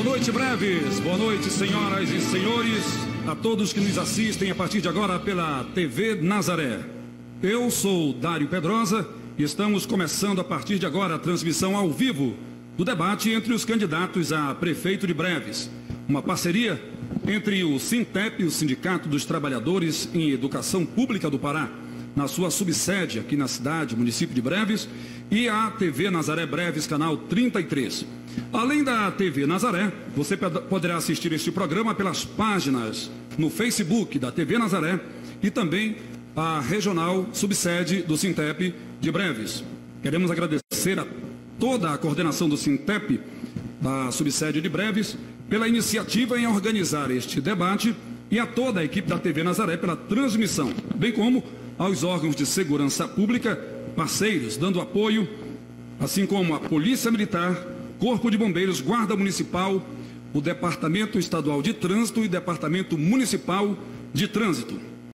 noite, Breves. Boa noite, senhoras e senhores, a todos que nos assistem a partir de agora pela TV Nazaré. Eu sou Dário Pedrosa e estamos começando a partir de agora a transmissão ao vivo do debate entre os candidatos a prefeito de Breves. Uma parceria entre o Sintep, o Sindicato dos Trabalhadores em Educação Pública do Pará, na sua subsede aqui na cidade, município de Breves, e a TV Nazaré Breves, canal 33. Além da TV Nazaré, você poderá assistir este programa pelas páginas no Facebook da TV Nazaré e também a regional subsede do Sintep de Breves. Queremos agradecer a toda a coordenação do Sintep, da subsede de Breves, pela iniciativa em organizar este debate e a toda a equipe da TV Nazaré pela transmissão, bem como aos órgãos de segurança pública, parceiros, dando apoio, assim como a Polícia Militar, Corpo de Bombeiros, Guarda Municipal, o Departamento Estadual de Trânsito e Departamento Municipal de Trânsito.